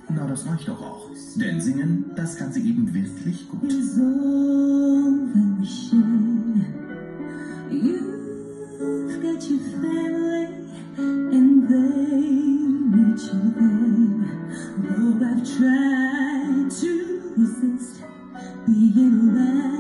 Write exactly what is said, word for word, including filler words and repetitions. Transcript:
Na, das reicht doch auch. Denn singen, das kann sie eben wirklich gut. You've got your family and they need you there. Though I've tried to resist being around